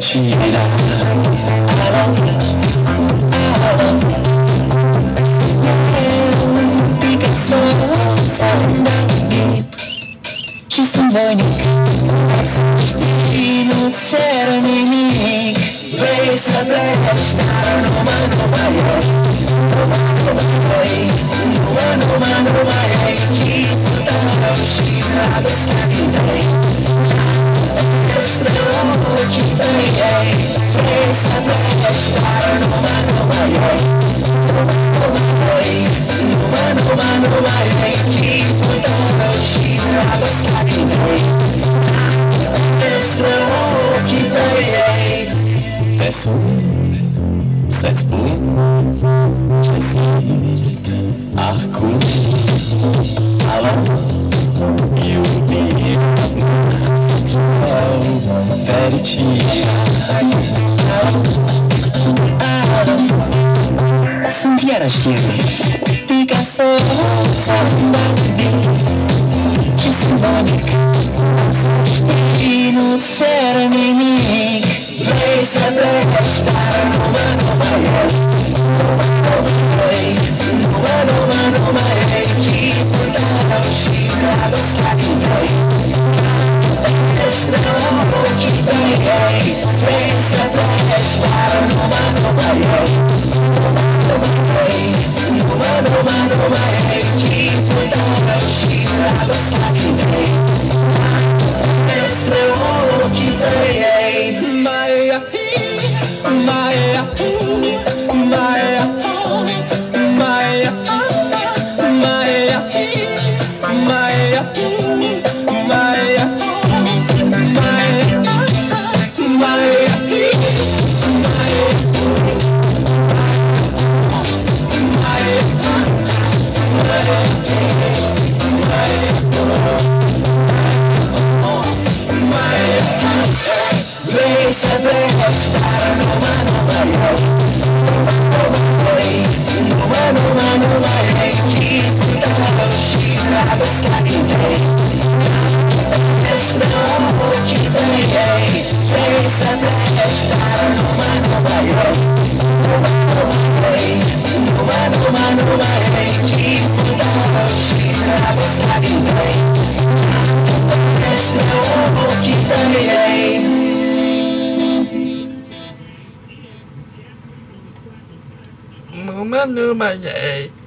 tira. Și sunt voinic, să știi, nu-ți cer nimic. Vrei să pleci, dar numai ai. Numai ai chipul tău și dragostea din tăi. Cresc de ochii tăi. Vrei să pleci, dar numai ai. Numai ai chipul tău și dragostea din tăi. Cresc de ochii tăi. Te sun să-ți spun ce simt acum. Alo, iubirea mea, sunt eu fericirea. Alo, sunt iarăși eu, Picasso, ți-am dat vin. Și sunt voinic, să știi, nu-ți cer nimic. Vrei să pleci, dar numai ai. Numai ai chipul tău și dragostea din tăi. Cresc de ochii tăi. Vrei să pleci, dar numai ai. Numai ai chipul tău și dragostea din tăi. Cresc de ochii tăi. Maia, Maia, Maia, Maia, Maia, Maia, Maia, vrei să pleci, dar numai ai. Numai ai chipul tău și dragostea din tăi. Cresc de ochii tăi. Vrei să pleci, dar numai ai. Numai ai chipul tău și dragostea din tăi. Cresc de ochii tăi. Numai ai.